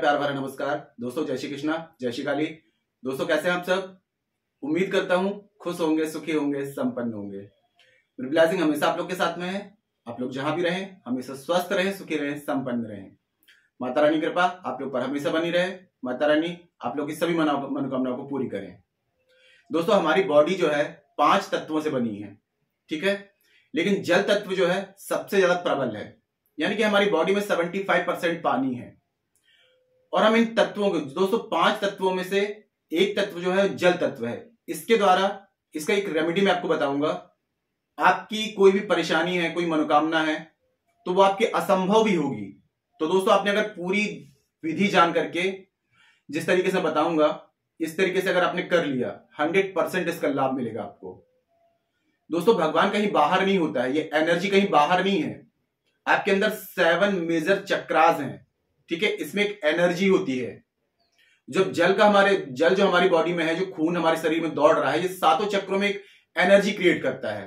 प्यार भरा नमस्कार दोस्तों। जय श्री कृष्णा, जय श्री काली। दोस्तों कैसे हैं आप सब? उम्मीद करता हूं खुश होंगे, सुखी होंगे, संपन्न होंगे। मेरी ब्लेसिंग हमेशा आप लोग के साथ में है। आप लोग जहां भी रहें हमेशा स्वस्थ रहें, सुखी रहें, संपन्न रहें। माता रानी कृपा आप लोग पर हमेशा बनी रहे। माता रानी आप लोग की सभी मनोकामनाओं को पूरी करें। दोस्तों हमारी बॉडी जो है 5 तत्वों से बनी है, ठीक है। लेकिन जल तत्व जो है सबसे ज्यादा प्रबल है, यानी कि हमारी बॉडी में 75% पानी है। और हम इन तत्वों को दोस्तों 5 तत्वों में से एक तत्व जो है जल तत्व है। इसके द्वारा इसका एक रेमेडी मैं आपको बताऊंगा। आपकी कोई भी परेशानी है, कोई मनोकामना है, तो वो आपके असंभव भी होगी। तो दोस्तों आपने अगर पूरी विधि जान करके जिस तरीके से बताऊंगा, इस तरीके से अगर आपने कर लिया 100% इसका लाभ मिलेगा आपको। दोस्तों भगवान कहीं बाहर नहीं होता है, ये एनर्जी कहीं बाहर नहीं है। आपके अंदर 7 मेजर चक्रास हैं, ठीक है। इसमें एक एनर्जी होती है। जब जल जो हमारी बॉडी में है, जो खून हमारे शरीर में दौड़ रहा है, ये 7 चक्रों में एक एनर्जी क्रिएट करता है।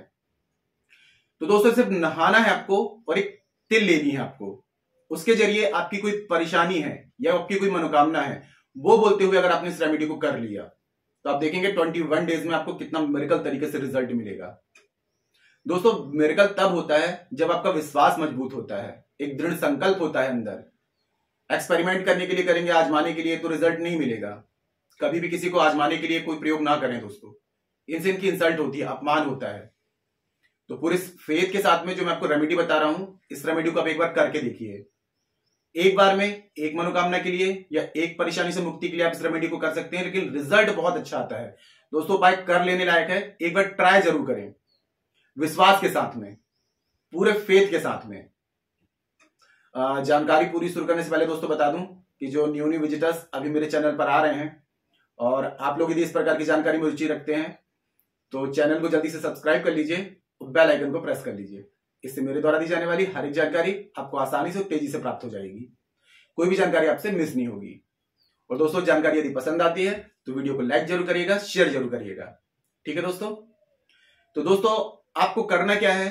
तो दोस्तों सिर्फ नहाना है आपको और एक तिल लेनी है आपको। उसके जरिए आपकी कोई परेशानी है या आपकी कोई मनोकामना है, वो बोलते हुए अगर आपने इस रेमेडी को कर लिया तो आप देखेंगे 21 डेज में आपको कितना मिरेकल तरीके से रिजल्ट मिलेगा। दोस्तों मिरेकल तब होता है जब आपका विश्वास मजबूत होता है, एक दृढ़ संकल्प होता है अंदर। एक्सपेरिमेंट करने के लिए करेंगे, आजमाने के लिए, तो रिजल्ट नहीं मिलेगा। कभी भी किसी को आजमाने के लिए कोई प्रयोग ना करें दोस्तों, इनसे इनकी इंसल्ट होती है, अपमान होता है। तो पूरे फेथ के साथ में जो मैं आपको रेमेडी बता रहा हूं, इस रेमेडी को आप एक बार करके देखिए। एक बार में एक मनोकामना के लिए या एक परेशानी से मुक्ति के लिए आप इस रेमेडी को कर सकते हैं, लेकिन रिजल्ट बहुत अच्छा आता है दोस्तों। उपाय कर लेने लायक है, एक बार ट्राई जरूर करें, विश्वास के साथ में, पूरे फेथ के साथ में। जानकारी पूरी शुरू करने से पहले दोस्तों बता दूं कि जो न्यू विजिटर्स अभी मेरे चैनल पर आ रहे हैं और आप लोग यदि इस प्रकार की जानकारी में रुचि रखते हैं तो चैनल को जल्दी से सब्सक्राइब कर लीजिए, बेल आइकन को प्रेस कर लीजिए। इससे मेरे द्वारा दी जाने वाली हर एक जानकारी आपको आसानी से और तेजी से प्राप्त हो जाएगी। कोई भी जानकारी आपसे मिस नहीं होगी। और दोस्तों जानकारी यदि पसंद आती है तो वीडियो को लाइक जरूर करिएगा, शेयर जरूर करिएगा, ठीक है दोस्तों। तो दोस्तों आपको करना क्या है,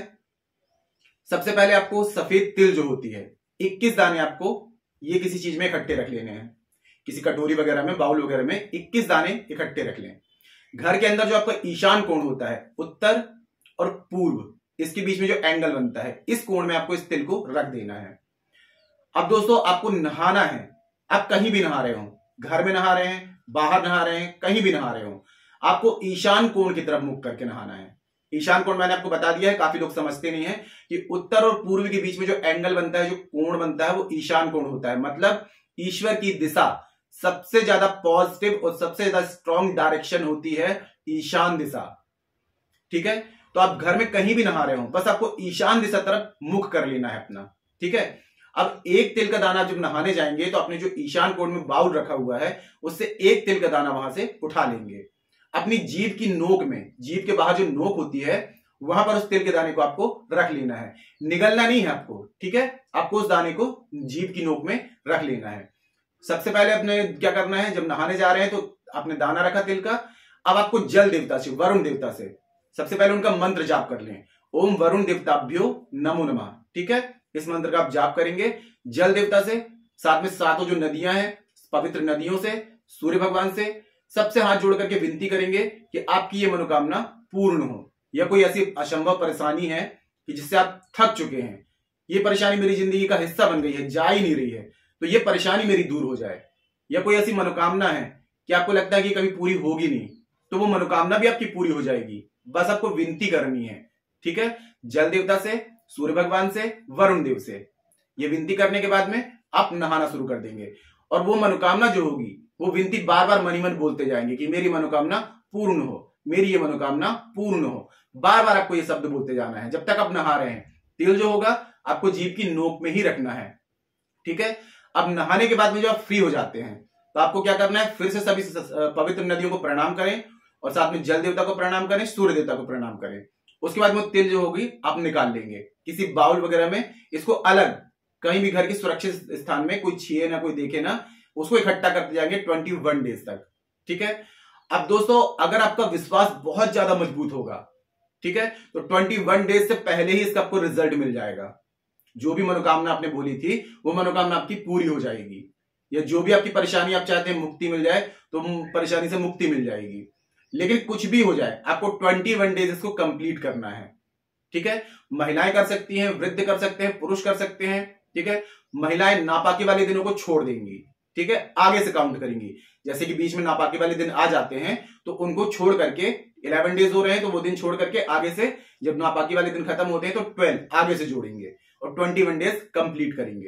सबसे पहले आपको सफेद तिल जो होती है 21 दाने आपको ये किसी चीज में इकट्ठे रख लेने हैं। किसी कटोरी वगैरह में, बाउल वगैरह में 21 दाने इकट्ठे रख लें। घर के अंदर जो आपका ईशान कोण होता है, उत्तर और पूर्व, इसके बीच में जो एंगल बनता है, इस कोण में आपको इस तिल को रख देना है। अब दोस्तों आपको नहाना है। आप कहीं भी नहा रहे हो, घर में नहा रहे हैं, बाहर नहा रहे हैं, कहीं भी नहा रहे हो, आपको ईशान कोण की तरफ मुख करके नहाना है। ईशान कोण मैंने आपको बता दिया है, काफी लोग समझते नहीं है कि उत्तर और पूर्व के बीच में जो एंगल बनता है, जो कोण बनता है, वो ईशान कोण होता है। मतलब ईश्वर की दिशा सबसे ज्यादा पॉजिटिव और सबसे ज्यादा स्ट्रॉन्ग डायरेक्शन होती है ईशान दिशा, ठीक है। तो आप घर में कहीं भी नहा रहे हो, बस आपको ईशान दिशा तरफ मुख कर लेना है अपना, ठीक है। अब एक तिल का दाना जब नहाने जाएंगे तो आपने जो ईशान कोण में बाउल रखा हुआ है उससे एक तिल का दाना वहां से उठा लेंगे। अपनी जीभ की नोक में, जीभ के बाहर जो नोक होती है वहां पर उस तिल के दाने को आपको रख लेना है। निगलना नहीं है आपको, ठीक है। आपको उस दाने को जीभ की नोक में रख लेना है। सबसे पहले आपने क्या करना है, जब नहाने जा रहे हैं तो आपने दाना रखा तिल का। अब आपको जल देवता से, वरुण देवता से सबसे पहले उनका मंत्र जाप कर लें। ओम वरुण देवताभ्यो नमो नमः, ठीक है। इस मंत्र का आप जाप करेंगे जल देवता से, साथ में 7 जो नदियां हैं, पवित्र नदियों से, सूर्य भगवान से, सबसे हाथ जोड़ करके विनती करेंगे कि आपकी ये मनोकामना पूर्ण हो। या कोई ऐसी असंभव परेशानी है कि जिससे आप थक चुके हैं, ये परेशानी मेरी जिंदगी का हिस्सा बन गई है, जा ही नहीं रही है, तो ये परेशानी मेरी दूर हो जाए। या कोई ऐसी मनोकामना है कि आपको लगता है कि कभी पूरी होगी नहीं, तो वो मनोकामना भी आपकी पूरी हो जाएगी। बस आपको विनती करनी है, ठीक है। जल देवता से, सूर्य भगवान से, वरुण देव से ये विनती करने के बाद में आप नहाना शुरू कर देंगे। और वो मनोकामना जो होगी, वो विनती बार बार मनी मन बोलते जाएंगे कि मेरी मनोकामना पूर्ण हो, मेरी ये मनोकामना पूर्ण हो। बार बार आपको ये शब्द बोलते जाना है जब तक आप नहा रहे हैं। तिल जो होगा आपको जीभ की नोक में ही रखना है, ठीक है। अब नहाने के बाद में जो आप फ्री हो जाते हैं तो आपको क्या करना है, फिर से सभी पवित्र नदियों को प्रणाम करें और साथ में जल देवता को प्रणाम करें, सूर्य देवता को प्रणाम करें। उसके बाद में तिल जो होगी आप निकाल लेंगे किसी बाउल वगैरह में। इसको अलग कहीं भी घर के सुरक्षित स्थान में, कोई छीए ना, कोई देखे ना, उसको इकट्ठा करते जाएंगे 21 डेज तक, ठीक है। अब दोस्तों अगर आपका विश्वास बहुत ज्यादा मजबूत होगा, ठीक है, तो 21 डेज से पहले ही इसका आपको रिजल्ट मिल जाएगा। जो भी मनोकामना आपने बोली थी वो मनोकामना आपकी पूरी हो जाएगी। या जो भी आपकी परेशानी आप चाहते हैं मुक्ति मिल जाए, तो परेशानी से मुक्ति मिल जाएगी। लेकिन कुछ भी हो जाए, आपको 21 डेज इसको कंप्लीट करना है। ठीक है, महिलाएं कर सकती हैं, वृद्ध कर सकते हैं, पुरुष कर सकते हैं। ठीक है, महिलाएं नापाकी वाले दिनों को छोड़ देंगी। ठीक है, आगे से काउंट करेंगी। जैसे कि बीच में नापाकी वाले दिन आ जाते हैं तो उनको छोड़ करके 11 डेज हो रहे हैं तो वो दिन छोड़ करके आगे से जब नापाकी वाले दिन खत्म होते हैं तो 12 आगे से जोड़ेंगे और 21 डेज कंप्लीट करेंगे।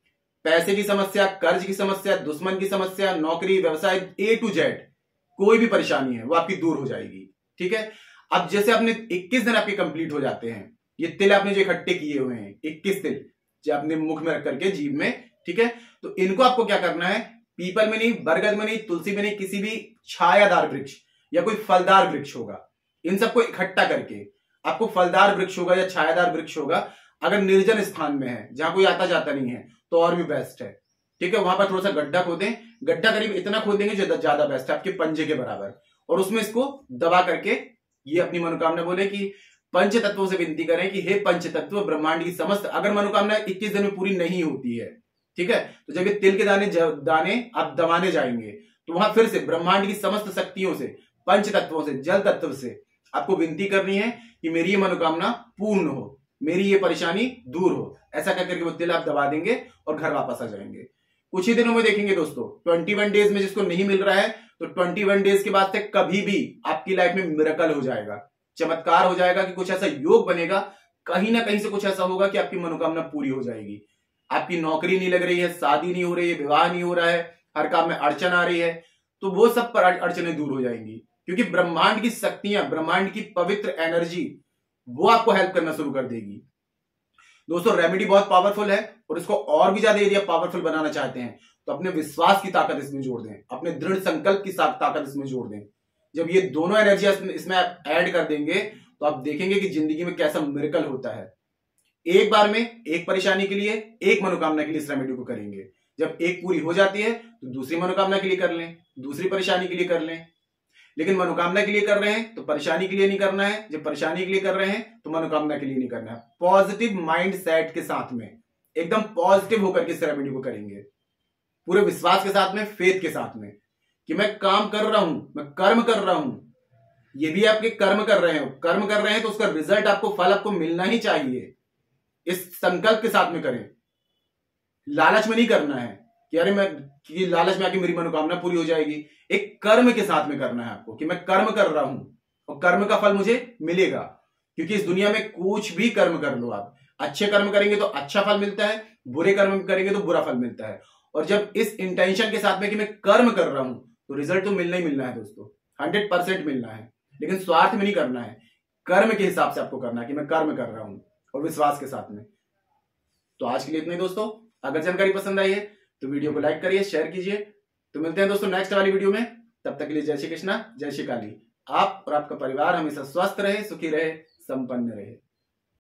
पैसे की समस्या, कर्ज की समस्या, दुश्मन की समस्या, नौकरी, व्यवसाय, A to Z कोई भी परेशानी है वो आपकी दूर हो जाएगी। ठीक है, अब जैसे आपने 21 दिन आपके कंप्लीट हो जाते हैं, ये तिल आपने जो इकट्ठे किए हुए हैं 21 तिल जो आपने मुख में रख करके जीभ में, ठीक है, तो इनको आपको क्या करना है, पीपल में नहीं, बरगद में नहीं, तुलसी में नहीं, किसी भी छायादार वृक्ष या कोई फलदार वृक्ष होगा, इन सबको इकट्ठा करके आपको फलदार वृक्ष होगा या छायादार वृक्ष होगा, अगर निर्जन स्थान में है जहां कोई आता जाता नहीं है तो और भी बेस्ट है। ठीक है, वहां पर थोड़ा सा गड्ढा खोदें, गड्ढा करीब इतना खोदेंगे जो ज्यादा बेस्ट है, आपके पंजे के बराबर, और उसमें इसको दबा करके ये अपनी मनोकामना बोले कि पंच तत्वों से विनती करें कि हे पंच तत्व ब्रह्मांड की समस्त, अगर मनोकामना 21 दिन में पूरी नहीं होती है, ठीक है, तो जब ये तिल के दाने आप दबाने जाएंगे तो वहां फिर से ब्रह्मांड की समस्त शक्तियों से, पंच तत्वों से, जल तत्व से आपको विनती करनी है कि मेरी ये मनोकामना पूर्ण हो, मेरी ये परेशानी दूर हो। ऐसा करके वो तिल आप दबा देंगे और घर वापस आ जाएंगे। कुछ ही दिनों में देखेंगे दोस्तों, 21 डेज में जिसको नहीं मिल रहा है तो 21 डेज के बाद से कभी भी आपकी लाइफ में मिरेकल हो जाएगा, चमत्कार हो जाएगा कि कुछ ऐसा योग बनेगा, कहीं ना कहीं से कुछ ऐसा होगा कि आपकी मनोकामना पूरी हो जाएगी। आपकी नौकरी नहीं लग रही है, शादी नहीं हो रही है, विवाह नहीं हो रहा है, हर काम में अड़चन आ रही है, तो वो सब पर अड़चनें दूर हो जाएंगी, क्योंकि ब्रह्मांड की शक्तियां, ब्रह्मांड की पवित्र एनर्जी वो आपको हेल्प करना शुरू कर देगी। दोस्तों रेमेडी बहुत पावरफुल है और इसको और भी ज्यादा यदि आप पावरफुल बनाना चाहते हैं तो अपने विश्वास की ताकत इसमें जोड़ दें, अपने दृढ़ संकल्प की ताकत इसमें जोड़ दें। जब ये दोनों एनर्जी इसमें आप ऐड कर देंगे तो आप देखेंगे कि जिंदगी में कैसा मिरेकल होता है। एक बार में एक परेशानी के लिए, एक मनोकामना के लिए इस रेमेडी को करेंगे। जब एक पूरी हो जाती है तो दूसरी मनोकामना के लिए कर लें, दूसरी परेशानी के लिए कर लें। लेकिन मनोकामना के लिए कर रहे हैं तो परेशानी के लिए नहीं करना है, जब परेशानी के लिए कर रहे हैं तो मनोकामना के लिए नहीं करना है। पॉजिटिव माइंड सेट के साथ में, एकदम पॉजिटिव होकर के इस रेमेडी को करेंगे, पूरे विश्वास के साथ में, फेथ के साथ में कि मैं काम कर रहा हूं, मैं कर्म कर रहा हूं। ये भी आपके कर्म कर रहे हो, कर्म कर रहे हैं तो उसका रिजल्ट आपको, फल आपको मिलना ही चाहिए। इस संकल्प के साथ में करें, लालच में नहीं करना है कि अरे कि लालच में आके मेरी मनोकामना पूरी हो जाएगी। एक कर्म के साथ में करना है आपको कि मैं कर्म कर रहा हूं और कर्म का फल मुझे मिलेगा, क्योंकि इस दुनिया में कुछ भी कर्म कर लो आप, अच्छे कर्म करेंगे तो अच्छा फल मिलता है, बुरे कर्म करेंगे तो बुरा फल मिलता है। और जब इस इंटेंशन के साथ में कि मैं कर्म कर रहा हूं तो रिजल्ट तो मिलना ही मिलना है दोस्तों, 100% मिलना है, लेकिन स्वार्थ में नहीं करना है, कर्म के हिसाब से आपको करना है कि मैं कर्म कर रहा हूं और विश्वास के साथ में। तो आज के लिए इतना ही दोस्तों, अगर जानकारी पसंद आई है तो वीडियो को लाइक करिए, शेयर कीजिए। तो मिलते हैं दोस्तों नेक्स्ट वाली वीडियो में, तब तक के लिए जय श्री कृष्णा, जय श्री काली। आप और आपका परिवार हमेशा स्वस्थ रहे, सुखी रहे, संपन्न रहे।